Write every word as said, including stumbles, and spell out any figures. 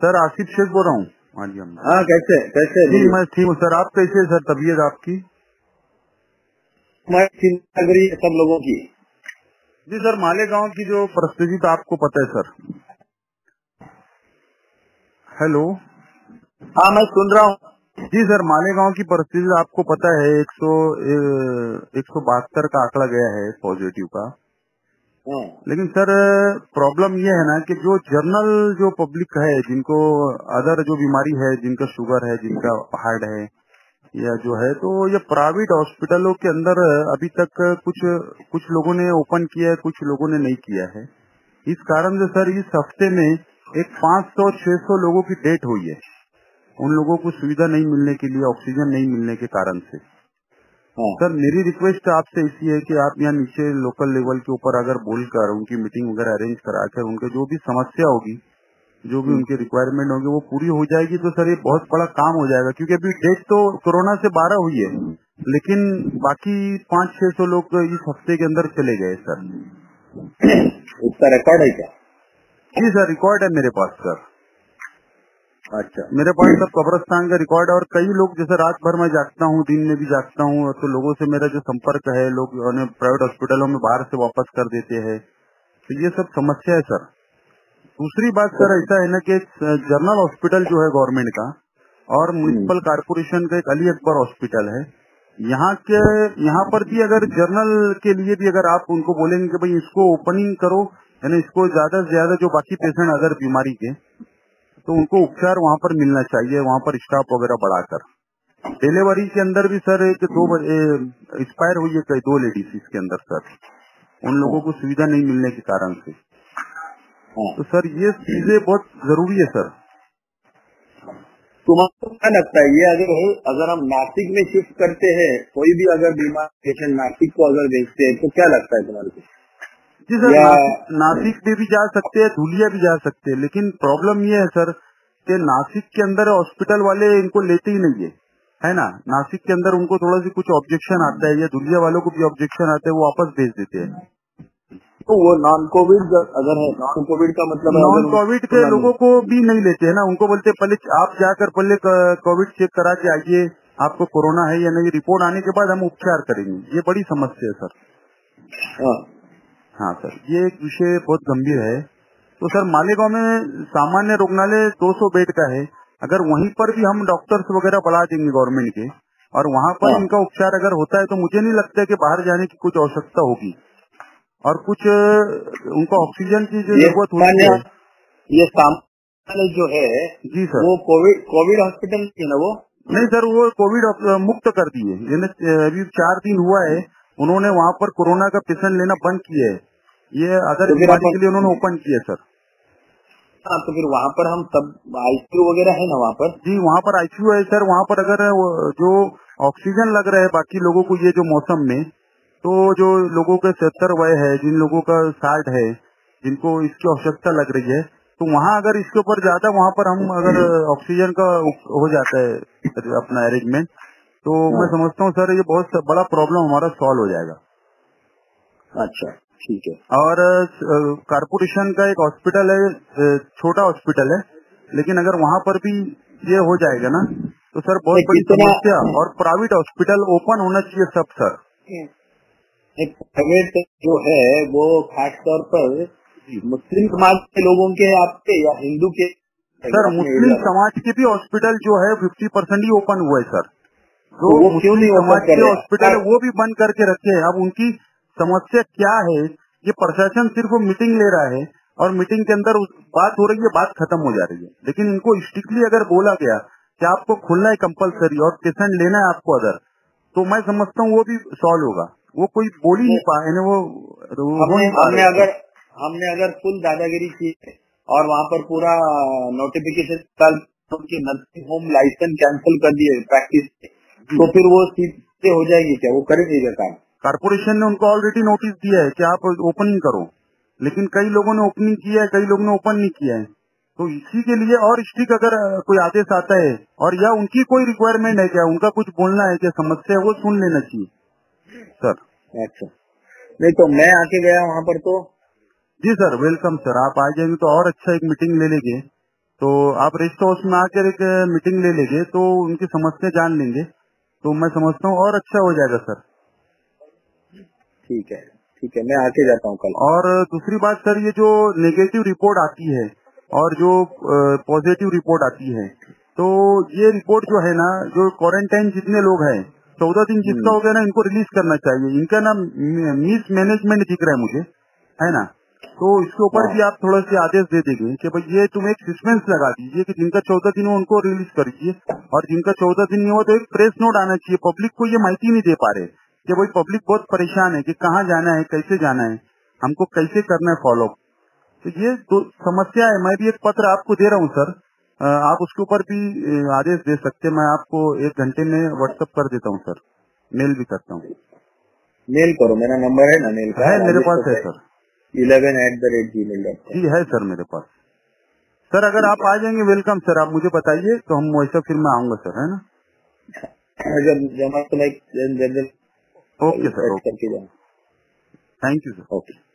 Sir Asif Sheikh बोल रहा हूँ। हाँ जी हम हाँ कैसे कैसे जी मैं ठीक हूँ सर। आप कैसे हैं सर? तबीयत आपकी? हमारी चिंता लग रही है सब लोगों की। जी सर, मालेगांव की जो परिस्थिति तो आपको पता है सर। हेलो। हाँ मैं सुन रहा हूँ। जी सर, मालेगांव की परिस्थिति आपको पता है। एक सौ एक सौ बहत्तर का आंकड़ा गया है पॉजिटिव का। हाँ। लेकिन सर प्रॉब्लम ये है ना कि जो जनरल जो पब्लिक है, जिनको अदर जो बीमारी है, जिनका शुगर है, जिनका हार्ट है या जो है, तो ये प्राइवेट हॉस्पिटलों के अंदर अभी तक कुछ कुछ लोगों ने ओपन किया है, कुछ लोगों ने नहीं किया है। इस कारण से सर इस हफ्ते में एक पाँच सौ छह सौ लोगों की डेथ हुई है। उन लोगों को सुविधा नहीं मिलने के लिए, ऑक्सीजन नहीं मिलने के कारण से। हाँ। सर मेरी रिक्वेस्ट आपसे इसी है कि आप यहाँ नीचे लोकल लेवल के ऊपर अगर बोलकर उनकी मीटिंग वगैरह अरेंज कराकर उनके जो भी समस्या होगी, जो भी उनकी रिक्वायरमेंट होगी वो पूरी हो जाएगी तो सर ये बहुत बड़ा काम हो जाएगा। क्योंकि अभी डेट तो कोरोना से बारह हुई है, लेकिन बाकी पाँच छह सौ लोग इस हफ्ते के अंदर चले गए सर। उसका रिकॉर्ड है क्या? जी सर, रिकॉर्ड है मेरे पास सर। अच्छा। मेरे पास सब कब्रिस्तान का रिकॉर्ड है। और कई लोग, जैसे रात भर मैं जागता हूँ, दिन में भी जागता हूँ, तो लोगों से मेरा जो संपर्क है, लोग प्राइवेट हॉस्पिटलों में बाहर से वापस कर देते हैं। तो ये सब समस्या है सर। दूसरी बात सर ऐसा है ना कि जनरल हॉस्पिटल जो है गवर्नमेंट का और म्युनिसिपल कारपोरेशन का एक अली अकबर हॉस्पिटल है, यहाँ के यहाँ पर भी अगर जनरल के लिए भी अगर आप उनको बोलेंगे कि भाई इसको ओपनिंग करो, यानी इसको ज्यादा से ज्यादा जो बाकी पेशेंट अगर बीमारी के, तो उनको उपचार वहाँ पर मिलना चाहिए, वहाँ पर स्टाफ वगैरह बढ़ाकर। डिलीवरी के अंदर भी सर एक दो एक्सपायर हुई है कई दो लेडीज इसके अंदर सर, उन लोगों को सुविधा नहीं मिलने के कारण से। तो सर ये चीजें बहुत जरूरी है सर। तुम्हारा क्या लगता है ये अगर अगर हम नासिक में शिफ्ट करते हैं, कोई भी अगर बीमार पेशेंट नासिक को अगर भेजते हैं, तो क्या लगता है तुम्हारे को? जी सर, या... नासिक, नासिक में भी जा सकते हैं, धुलिया भी जा सकते हैं, लेकिन प्रॉब्लम ये है सर कि नासिक के अंदर हॉस्पिटल वाले इनको लेते ही नहीं है, है ना। नासिक के अंदर उनको थोड़ा सी कुछ ऑब्जेक्शन आता है, या धुलिया वालों को भी ऑब्जेक्शन आता है, वो वापस भेज देते हैं। तो वो नॉन कोविड अगर है, नॉन कोविड का मतलब है नॉन अगर कोविड के लोगों को भी नहीं लेते हैं ना। उनको बोलते हैं पहले आप जाकर पहले कोविड चेक करा के आइए, आपको कोरोना है या नहीं, रिपोर्ट आने के बाद हम उपचार करेंगे। ये बड़ी समस्या है सर। हाँ, हाँ सर, ये एक विषय बहुत गंभीर है। तो सर मालेगांव में सामान्य रुग्णालय दो सौ बेड का है। अगर वहीं पर भी हम डॉक्टर्स वगैरह बढ़ा देंगे गवर्नमेंट के, और वहाँ पर इनका उपचार अगर होता है, तो मुझे नहीं लगता कि बाहर जाने की कुछ आवश्यकता होगी। और कुछ उनको ऑक्सीजन की जो जरूरत होती है, ये सामान्य जो है जी सर, वो कोविड कोविड हॉस्पिटल है ना? वो नहीं सर, वो कोविड मुक्त कर दिए। अभी चार दिन हुआ है, उन्होंने वहाँ पर कोरोना का पेशेंट लेना बंद किया है। ये अदर बीमारी के लिए उन्होंने ओपन किया सर। हाँ, तो फिर वहाँ पर हम सब आईसीयू वगैरह है ना वहाँ पर? जी वहाँ पर आईसीयू है सर। वहाँ पर अगर जो ऑक्सीजन लग रहा है बाकी लोगों को ये जो मौसम में, तो जो लोगों के सत्तर वय है, जिन लोगों का साठ है, जिनको इसकी आवश्यकता लग रही है, तो वहाँ अगर इसके ऊपर ज्यादा वहाँ पर हम अगर ऑक्सीजन का हो जाता है अपना अरेंजमेंट, तो मैं समझता हूँ सर ये बहुत बड़ा प्रॉब्लम हमारा सॉल्व हो जाएगा। अच्छा ठीक है। और कारपोरेशन का एक हॉस्पिटल है, छोटा हॉस्पिटल है, लेकिन अगर वहाँ पर भी ये हो जाएगा ना, तो सर बहुत बड़ी समस्या। और प्राइवेट हॉस्पिटल ओपन होना चाहिए सब सर। प्राइवेट जो है वो खासतौर पर मुस्लिम समाज के लोगों के आपके या हिंदू के? सर मुस्लिम समाज के भी हॉस्पिटल जो है फिफ्टी परसेंट ही ओपन हुआ है सर। जो तो मुस्लिम समाज के हॉस्पिटल है वो भी बंद करके रखे हैं। अब उनकी समस्या क्या है, ये प्रशासन सिर्फ मीटिंग ले रहा है, और मीटिंग के अंदर बात हो रही है, बात खत्म हो जा रही है। लेकिन इनको स्ट्रिक्टली अगर बोला गया कि आपको खुलना है कंपलसरी और पेशेंट लेना है आपको अदर, तो मैं समझता हूँ वो भी सॉल्व होगा। वो कोई बोल ही नहीं पाए ना, वो हमने हमने अगर हमने अगर फुल दादागिरी की और वहाँ पर पूरा नोटिफिकेशन उनकी नर्सिंग होम लाइसेंस कैंसिल कर दिए प्रैक्टिस, तो फिर वो सीट हो जाएगी क्या? वो करेंगे क्या काम? कारपोरेशन ने उनको ऑलरेडी नोटिस दिया है कि आप ओपनिंग करो, लेकिन कई लोगों ने ओपनिंग किया है, कई लोगों ने ओपन नहीं किया है। तो इसी के लिए और स्ट्रिक्ट अगर कोई आदेश आता है, और या उनकी कोई रिक्वायरमेंट है क्या, उनका कुछ बोलना है क्या, समस्या है वो सुन लेना चाहिए सर। अच्छा, नहीं तो मैं आके गया वहाँ पर तो? जी सर, वेलकम सर। आप आ जाएंगे तो और अच्छा एक मीटिंग ले लेंगे, तो आप रेस्ट हाउस में आकर एक मीटिंग ले लेंगे तो उनकी समस्या जान लेंगे, तो मैं समझता हूँ और अच्छा हो जाएगा सर। ठीक है ठीक है, मैं आके जाता हूँ कल। और दूसरी बात सर, ये जो नेगेटिव रिपोर्ट आती है और जो पॉजिटिव रिपोर्ट आती है, तो ये रिपोर्ट जो है ना, जो क्वारंटाइन जितने लोग हैं चौदह दिन जिसका हो गया ना, इनको रिलीज करना चाहिए। इनका ना मिस मैनेजमेंट दिख रहा है मुझे, है ना। तो इसके ऊपर भी आप थोड़ा से आदेश दे देंगे कि भाई ये तुम एक सस्पेंस लगा दीजिए कि जिनका चौदह दिन हो उनको रिलीज करिए, और जिनका चौदह दिन नहीं हुआ तो एक प्रेस नोट आना चाहिए। पब्लिक को ये माहिती नहीं दे पा रहे कि भाई पब्लिक बहुत परेशान है कि कहाँ जाना है, कैसे जाना है, हमको कैसे करना है फॉलो। तो ये तो समस्या है। मैं भी एक पत्र आपको दे रहा हूँ सर, आप उसके ऊपर भी आदेश दे सकते हैं। मैं आपको एक घंटे में व्हाट्सएप कर देता हूँ सर, मेल भी करता हूँ। मेल करो, मेरा नंबर है ना मेल का? है मेरे पास है sir, eleven at the rate Gmail dot com. जी है सर मेरे पास। सर अगर आप आ जाएंगे वेलकम सर, आप मुझे बताइए तो हम वैसा फिर मैं आऊंगा सर, है ना। जब जमा तो मैं जनरल ओके सर, ओके, करके जाऊँ। Thank you sir. ओके।